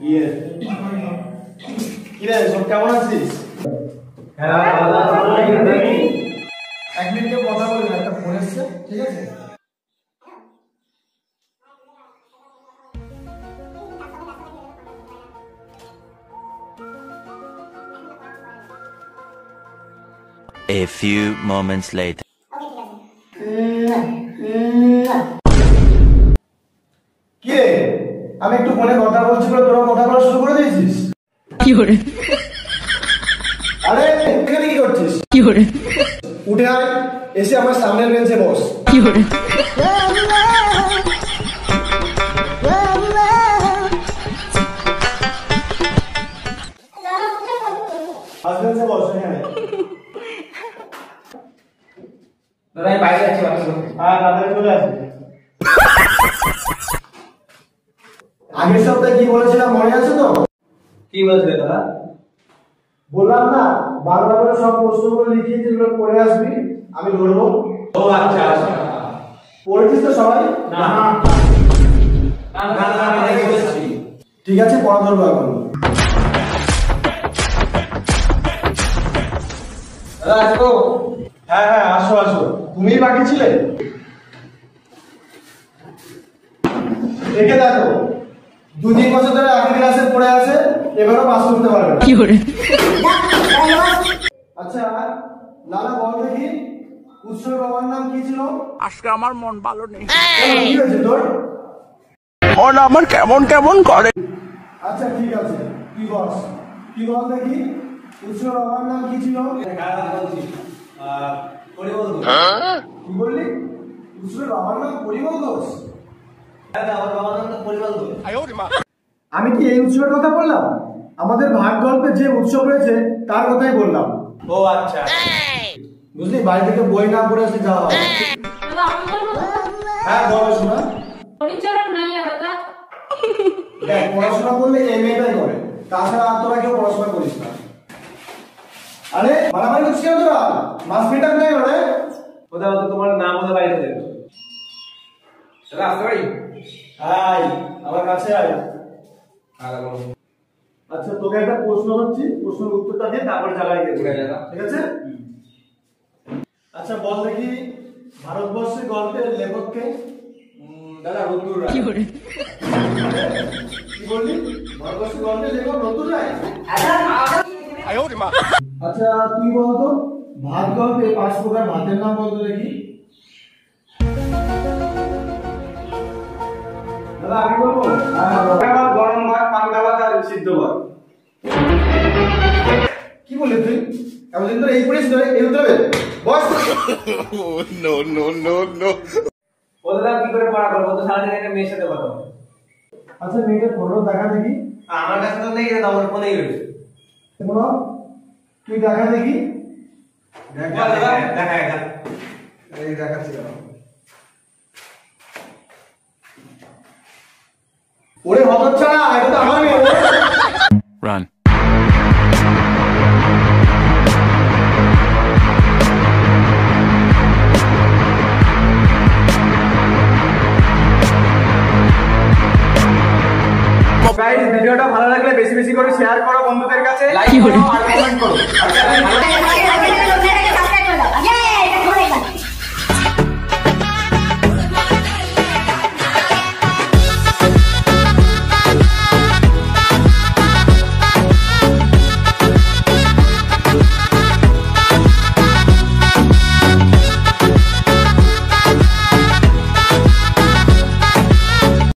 কিরে সব কেমন আছিস? এক মিনিটে কথা বলি, একটা ফোন এসছে, ঠিক আছে? A few moments later. কিরে আমি একটু ফোনে কথা বলছি বলে তোরা কথা বলা শুরু করে দিয়েছিস? কি করে? আরে এখানে কি করছিস? কি করে? উঠে আয়, এসে আমার সামনের বেঞ্চে বস। কি করে? বেঞ্চে বস এখানে। দাদা আমি বাইরে যাচ্ছি, হ্যাঁ তাড়াতাড়ি চলে আসবে। আগের সপ্তাহে কি বলেছিলাম মনে আছে তো? কি বলছিলে দাদা? বললাম না বাংলা করে সব প্রশ্নগুলো লিখিয়ে যেগুলো পড়ে আসবি আমি ধরবো। ও আচ্ছা আচ্ছা। পড়েছিস তো সবাই? না আমি দেখে বলছি। ঠিক আছে পড়া ধরবো এখন। দাদা আসবো? হ্যাঁ হ্যাঁ আসো আসো, তুমিই বাকি ছিলে। দেখে দেখো 2-3 বছর ধরে একই ক্লাসে পড়ে আছে, এবারও পাস করতে পারবে না। কি করে? আচ্ছা লালা বল দেখি উৎসব বাবার নাম কি ছিল? আজকে আমার মন ভালো নেই। কি হয়েছে তোর? মন আমার কেমন কেমন করে। আচ্ছা ঠিক আছে তুই বস, কি বল দেখি উৎসব বাবার নাম কি ছিল? পরিমল ঘোষ। কি বললি? উৎসব বাবার নাম পরিমল ঘোষ? দাদা আমার বাবার নাম তো পরিমল ঘোষ। আমি কি এই উৎসবের কথা বললাম? আমাদের ভাগ গল্পে যে উৎসব রয়েছে তার কথাই বললাম। ও আচ্ছা। বুঝলি, বাড়ি থেকে বই না পড়ে আসলে যাওয়া হবে। হ্যাঁ বলো শোনা। দেখ পড়াশোনা করলে এই মেয়েটাই করে, তাছাড়া আর তোরা কেউ পড়াশোনা করিস না। আরে মারামারি করছিস কেন তোরা? মাস মিটার নেই মানে? কোথাও তো তোমার নাম বলে বাড়ি থেকে দাদা আসতে পারি? আয় আমার কাছে আয়। দাদা বলো। আচ্ছা তোকে একটা প্রশ্ন হচ্ছে, প্রশ্নের উত্তরটা দিয়ে তারপর জ্বালাই দেবো, ঠিক আছে? আচ্ছা বল দেখি ভারতবর্ষের গল্পের লেখককে? দাদা রতুর রায়। কি করে? কি বললি? ভারতবর্ষের গল্পের লেখক রতুর রায়? আচ্ছা তুই বলতো ভাত গল্পে 5 প্রকার ভাতের নাম বলতো দেখি। দাদা আমি বলবো? ভাত, গরম ভাত, পান্তা ভাত আর সিদ্ধ ভাত। কি বললি তুই? এতদিন ধরে এই পড়িস ধরে এই উত্তর দেবে boss. No no no no. ও দাদা কি করে পড়া করবো? তো সারাদিন একটা মেয়ের সাথে কথা বলে। আচ্ছা মেয়েটার ফটো দেখা দেখি। আমার কাছে তো নেই দাদা, আমার ফোনেই রয়েছে। শোনো তুই দেখা দেখি। দেখা এই দেখাচ্ছি দাঁড়াও। ওরে হতচ্ছাড়া, এটা তো আমার মেয়ে। Run. গাইস ভিডিওটা ভালো লাগলে বেশি বেশি করে শেয়ার করো বন্ধুদের কাছে, লাইক করো আর কমেন্ট করো। আচ্ছা